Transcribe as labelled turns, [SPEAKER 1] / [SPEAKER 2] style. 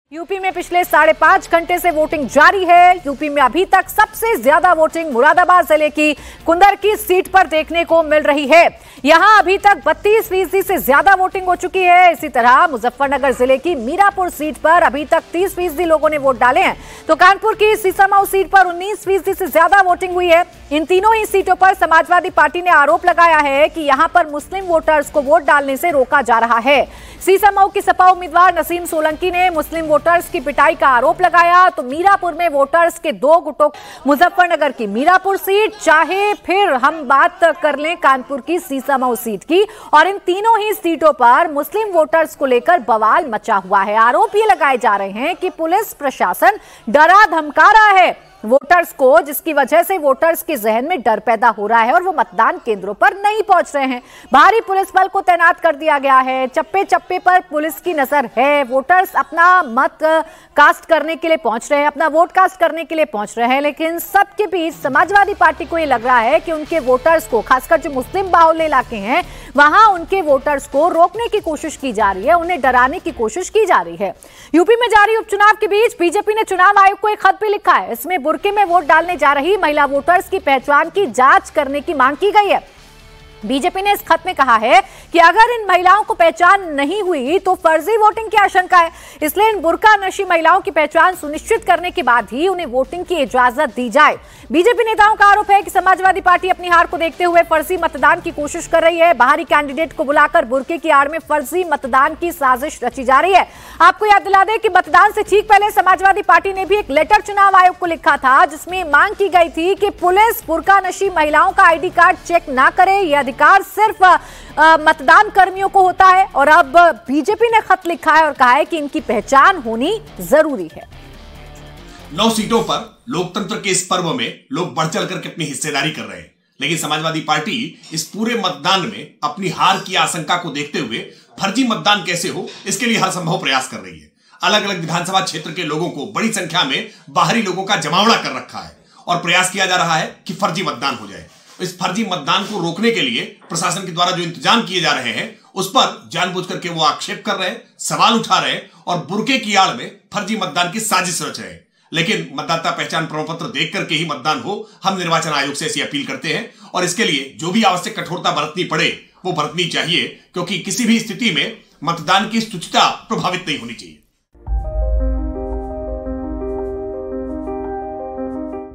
[SPEAKER 1] UP में पिछले 5.5 घंटे से वोटिंग जारी है। यूपी में अभी तक सबसे ज्यादा वोटिंग मुरादाबाद जिले की कुंदरकी सीट पर देखने को मिल रही है। यहां अभी तक 32% से ज्यादा वोटिंग हो चुकी है। इसी तरह मुजफ्फरनगर जिले की मीरापुर सीट पर अभी तक 30% लोगों ने वोट डाले हैं, तो कानपुर की सीसामऊ सीट पर 19% से ज्यादा वोटिंग हुई है। इन तीनों ही सीटों पर समाजवादी पार्टी ने आरोप लगाया है कि यहां पर मुस्लिम वोटर्स को वोट डालने से रोका जा रहा है। सीसामऊ की सपा उम्मीदवार नसीम सोलंकी ने मुस्लिम वोटर्स की पिटाई का आरोप लगाया, तो मीरापुर में वोटर्स के दो गुटों। मुजफ्फरनगर की मीरापुर सीट, चाहे फिर हम बात कर लें कानपुर की सीसामऊ सीट की, और इन तीनों ही सीटों पर मुस्लिम वोटर्स को लेकर बवाल मचा हुआ है। आरोप ये लगाए जा रहे हैं कि पुलिस प्रशासन डरा धमका रहा है वोटर्स को, जिसकी वजह से वोटर्स के जहन में डर पैदा हो रहा है और वो मतदान केंद्रों पर नहीं पहुंच रहे हैं। भारी पुलिस बल को तैनात कर दिया गया है। चप्पे चप्पे पर पुलिस की नजर है। वोटर्स अपना मत कास्ट करने के लिए पहुंच रहे हैं, अपना वोट कास्ट करने के लिए पहुंच रहे हैं, लेकिन सबके बीच समाजवादी पार्टी को यह लग रहा है कि उनके वोटर्स को, खासकर जो मुस्लिम बाहुल्य इलाके हैं, वहां उनके वोटर्स को रोकने की कोशिश की जा रही है, उन्हें डराने की कोशिश की जा रही है। यूपी में जारी उपचुनाव के बीच बीजेपी ने चुनाव आयोग को एक खत भी लिखा है। इसमें बुर्के में वोट डालने जा रही महिला वोटर्स की पहचान की जांच करने की मांग की गई है। बीजेपी ने इस खत में कहा है कि अगर इन महिलाओं को पहचान नहीं हुई तो फर्जी वोटिंग की आशंका है, इसलिए इन बुर्का नशी महिलाओं की पहचान सुनिश्चित करने के बाद ही उन्हें वोटिंग की इजाजत दी जाए। बीजेपी नेताओं का आरोप है कि समाजवादी पार्टी अपनी हार को देखते हुए फर्जी मतदान की कोशिश कर रही है। बाहरी कैंडिडेट को बुलाकर बुर्के की आड़ में फर्जी मतदान की साजिश रची जा रही है। आपको याद दिला दें कि मतदान से ठीक पहले समाजवादी पार्टी ने भी एक लेटर चुनाव आयोग को लिखा था, जिसमें मांग की गई थी कि पुलिस बुर्का नशी महिलाओं का आईडी कार्ड चेक ना करे। यह अधिकार सिर्फ मतदान कर्मियों को होता है। और अब बीजेपी ने खत लिखा है और कहा है कि इनकी पहचान होनी जरूरी है।
[SPEAKER 2] 9 सीटों पर लोकतंत्र के इस पर्व में लोग बढ़ चढ़ करके अपनी हिस्सेदारी कर रहे हैं, लेकिन समाजवादी पार्टी इस पूरे मतदान में अपनी हार की आशंका को देखते हुए फर्जी मतदान कैसे हो, इसके लिए हर संभव प्रयास कर रही है। अलग अलग विधानसभा क्षेत्र के लोगों को बड़ी संख्या में बाहरी लोगों का जमावड़ा कर रखा है और प्रयास किया जा रहा है कि फर्जी मतदान हो जाए। इस फर्जी मतदान को रोकने के लिए प्रशासन के द्वारा जो इंतजाम किए जा रहे हैं, उस पर जानबूझ करके वो आक्षेप कर रहे हैं, सवाल उठा रहे हैं और बुर्के की आड़ में फर्जी मतदान की साजिश रच रहे हैं। लेकिन मतदाता पहचान प्रमाण पत्र देख करके ही मतदान हो, हम निर्वाचन आयोग से ऐसी अपील करते हैं और इसके लिए जो भी आवश्यक कठोरता बरतनी पड़े वो बरतनी चाहिए, क्योंकि किसी भी स्थिति में मतदान की शुचिता प्रभावित नहीं होनी चाहिए।